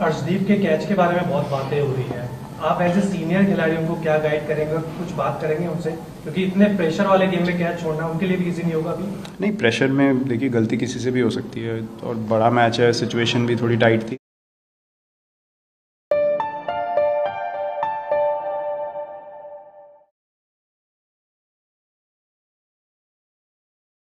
अर्शदीप के कैच के बारे में बहुत बातें हो रही हैं, आप एज ए सीनियर खिलाड़ियों को क्या गाइड करेंगे और कुछ बात करेंगे उनसे, क्योंकि इतने प्रेशर वाले गेम में कैच छोड़ना उनके लिए भी इजी नहीं होगा अभी। नहीं, प्रेशर में देखिए गलती किसी से भी हो सकती है और बड़ा मैच है, सिचुएशन भी थोड़ी टाइट थी।